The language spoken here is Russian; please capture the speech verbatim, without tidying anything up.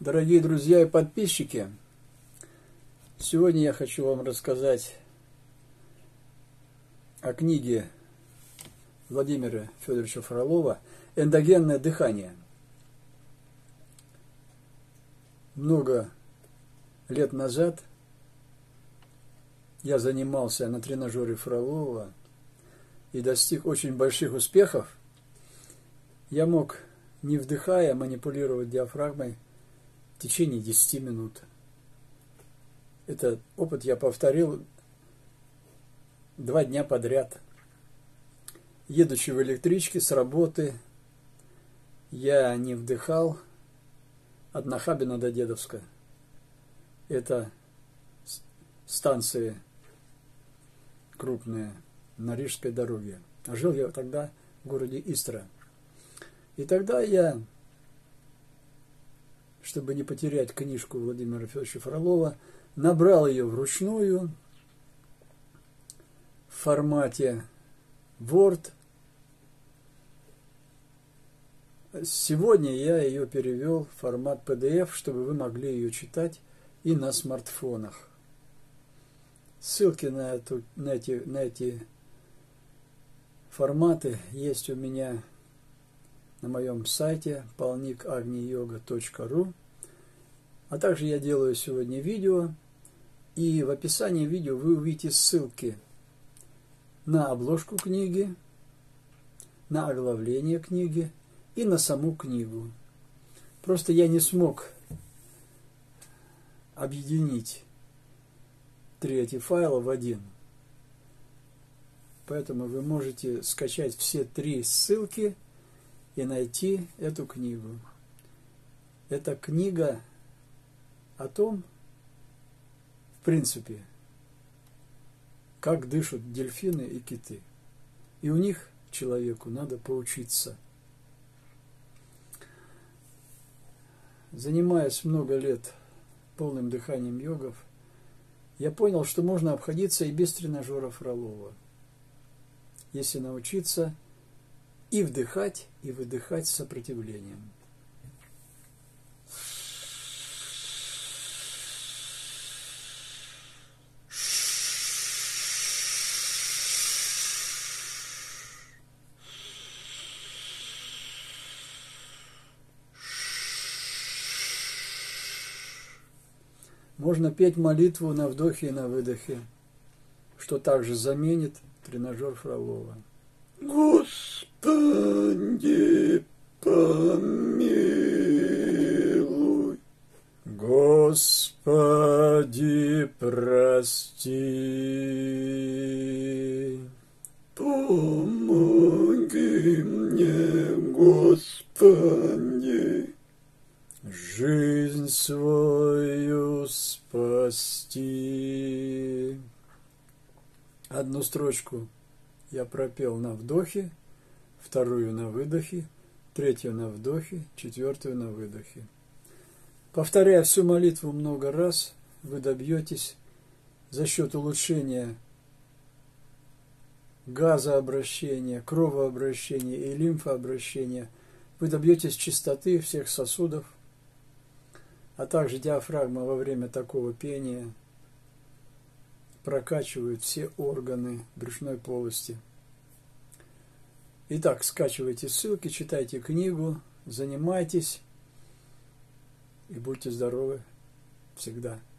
Дорогие друзья и подписчики, сегодня я хочу вам рассказать о книге Владимира Федоровича Фролова «Эндогенное дыхание». Много лет назад я занимался на тренажере Фролова и достиг очень больших успехов. Я мог, не вдыхая, манипулировать диафрагмой в течение десяти минут. Этот опыт я повторил два дня подряд. Едучи в электричке с работы, я не вдыхал от Нахабино до Дедовска. Это станции крупные на Рижской дороге. А жил я тогда в городе Истра. И тогда я, чтобы не потерять книжку Владимира Федоровича Фролова, набрал ее вручную в формате Word. Сегодня я ее перевел в формат пи ди эф, чтобы вы могли ее читать и на смартфонах. Ссылки на, эту, на, эти, на эти форматы есть у меня на моем сайте полник агни йога точка ру. А также я делаю сегодня видео, и в описании видео вы увидите ссылки на обложку книги, на оглавление книги и на саму книгу. Просто я не смог объединить три эти файла в один. Поэтому вы можете скачать все три ссылки и найти эту книгу. Эта книга о том, в принципе, как дышат дельфины и киты. И у них человеку надо поучиться. Занимаясь много лет полным дыханием йогов, я понял, что можно обходиться и без тренажера Фролова, если научиться и вдыхать, и выдыхать с сопротивлением. Можно петь молитву на вдохе и на выдохе, что также заменит тренажер Фролова. Господи, помилуй, Господи, прости, помоги мне, Господи, жизнь свою спасти. Одну строчку я пропел на вдохе, вторую на выдохе, третью на вдохе, четвертую на выдохе. Повторяя всю молитву много раз, вы добьетесь за счет улучшения газообращения, кровообращения и лимфообращения, вы добьетесь чистоты всех сосудов, а также диафрагма во время такого пения прокачивает все органы брюшной полости. Итак, скачивайте ссылки, читайте книгу, занимайтесь и будьте здоровы всегда.